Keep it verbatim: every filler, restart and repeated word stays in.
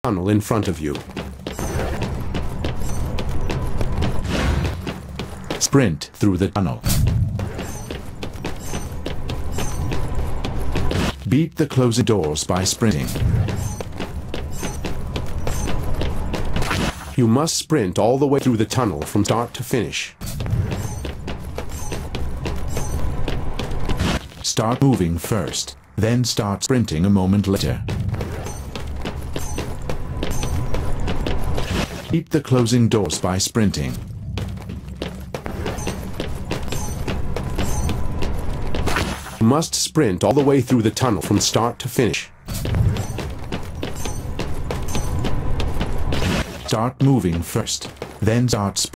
tunnel in front of you. Sprint through the tunnel. Beat the closing doors by sprinting. You must sprint all the way through the tunnel from start to finish. Start moving first, then start sprinting a moment later. Beat the closing doors by sprinting. You must sprint all the way through the tunnel from start to finish. Start moving first, then start sprinting.